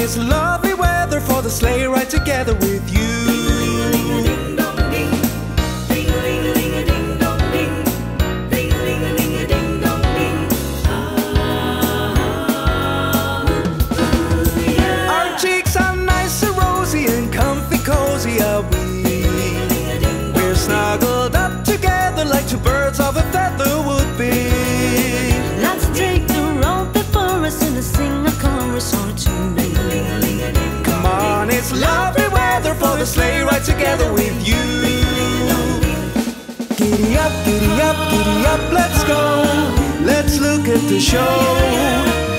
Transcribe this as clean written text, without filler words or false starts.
it's lovely weather for the sleigh ride together with you. Our cheeks are nice and rosy and comfy cozy are we. We're snuggled up together like two birds of a feather would be. Let's take the road before us and sing a chorus or two. Come on, it's lovely weather for the sleigh ride together with you. Giddy up, let's go. Let's look at the show.